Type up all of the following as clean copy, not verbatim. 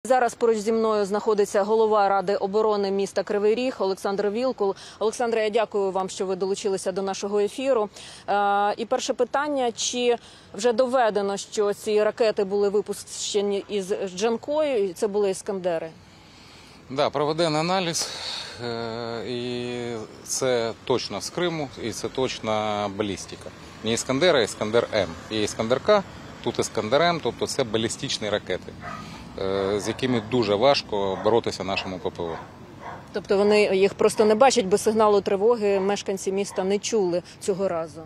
Зараз поруч зі мною знаходиться голова Ради оборони міста Кривий Ріг Олександр Вілкул. Олександре, я дякую вам, що ви долучилися до нашого ефіру. І перше питання, чи вже доведено, що ці ракети були випущені із Джанкою, і це були «Іскандери»? Да, проведений аналіз, і це точно з Криму, і це точно балістика. Не «Іскандер», а «Іскандер-М». І «Іскандер-К», тут «Іскандер-М», тобто це балістичні ракети, з якими дуже важко боротися нашому ППО. Тобто вони їх просто не бачать, бо сигналу тривоги мешканці міста не чули цього разу?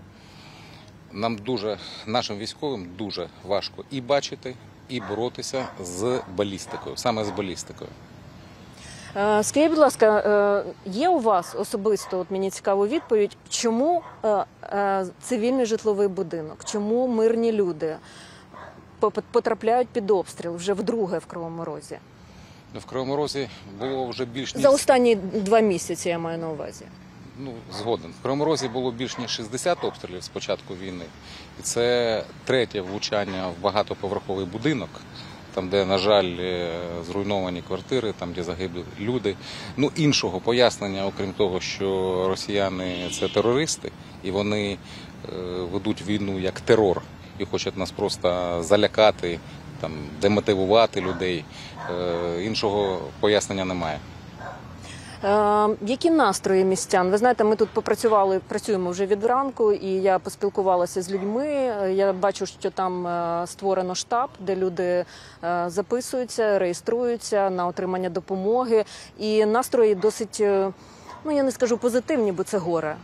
Нашим військовим дуже важко і бачити, і боротися з балістикою, саме з балістикою. Скажіть, будь ласка, є у вас особисто, от мені цікава відповідь, чому цивільний житловий будинок, чому мирні люди потрапляють під обстріл вже вдруге в Кривому Розі? В Кривому Розі було вже більш ніж... За останні 2 місяці, я маю на увазі. Згоден. В Кривому Розі було більш ніж 60 обстрілів з початку війни. І це третє влучання в багатоповерховий будинок, там, де, на жаль, зруйновані квартири, там, де загиблі люди. Іншого пояснення, окрім того, що росіяни – це терористи, і вони ведуть війну як терор, і хочуть нас просто залякати, там, демотивувати людей. Іншого пояснення немає. Які настрої містян? Ви знаєте, ми тут працюємо вже від ранку, і я поспілкувалася з людьми. Я бачу, що там створено штаб, де люди записуються, реєструються на отримання допомоги. І настрої досить, я не скажу позитивні, бо це горе,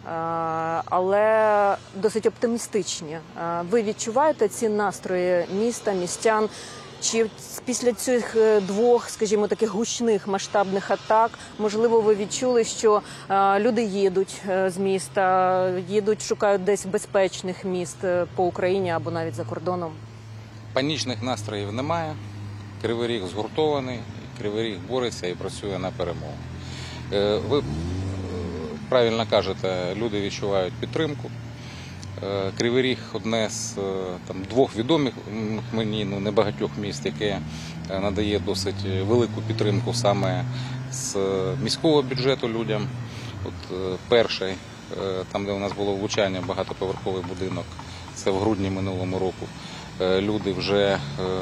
але досить оптимістичні. Ви відчуваєте ці настрої міста, містян? Чи після цих 2, скажімо, таких гучних масштабних атак, можливо, ви відчули, що люди їдуть з міста, шукають десь безпечних міст по Україні або навіть за кордоном? Панічних настроїв немає. Кривий Ріг згуртований, Кривий Ріг бореться і працює на перемогу. Ви правильно кажете, люди відчувають підтримку. Кривий Ріг – одне з 2 відомих мені, небагатьох міст, яке надає досить велику підтримку саме з міського бюджету людям. Перший, там де у нас було влучання, багатоповерховий будинок, це в грудні минулого року. Люди вже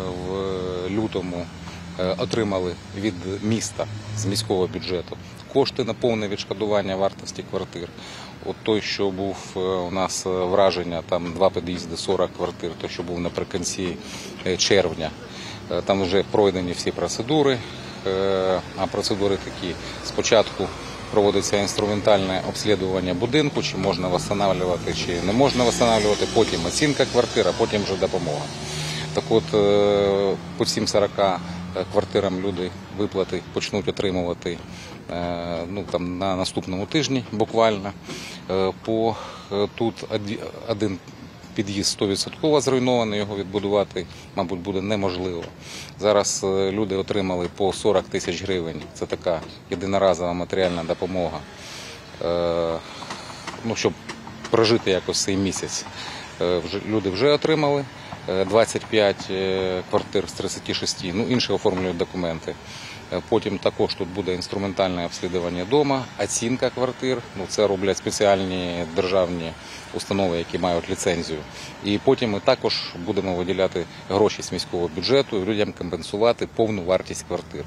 в лютому отримали від міста з міського бюджету кошти на повне відшкодування вартості квартир. Той, що був у нас враження, там 2 під'їзди, 40 квартир, той, що був наприкінці червня, там вже пройдені всі процедури, а процедури такі: спочатку проводиться інструментальне обслідування будинку, чи можна відновлювати, чи не можна відновлювати, потім оцінка квартир, а потім вже допомога. Так от, по всім 40 квартирам люди виплати почнуть отримувати на наступному тижні буквально. Тут один під'їзд 100% зруйнований, його відбудувати, мабуть, буде неможливо. Зараз люди отримали по 40 тисяч гривень, це така єдиноразова матеріальна допомога, щоб прожити якось цей місяць. Люди вже отримали 25 квартир з 36, інші оформлюють документи. Потім також тут буде інструментальне обслідування дому, оцінка квартир, це роблять спеціальні державні установи, які мають ліцензію. І потім ми також будемо виділяти гроші з міського бюджету і людям компенсувати повну вартість квартир.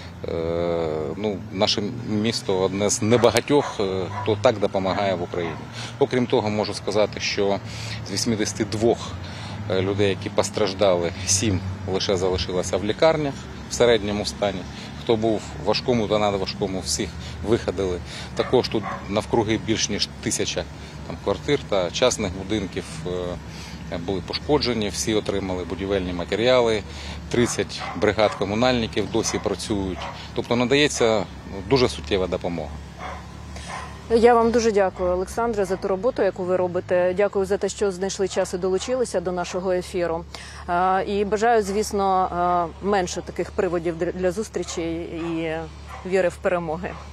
Наше місто одне з небагатьох, хто так допомагає в Україні. Окрім того, можу сказати, що з 82 людей, які постраждали, 7 лише залишилося в лікарнях в середньому стані. Хто був в важкому та надважкому, всіх виходили. Також тут навкруги більш ніж 1000 квартир та частних будинків були пошкоджені, всі отримали будівельні матеріали, 30 бригад комунальників досі працюють. Тобто надається дуже суттєва допомога. Я вам дуже дякую, Олександре, за ту роботу, яку ви робите. Дякую за те, що знайшли час і долучилися до нашого ефіру. І бажаю, звісно, менше таких приводів для зустрічі і віри в перемоги.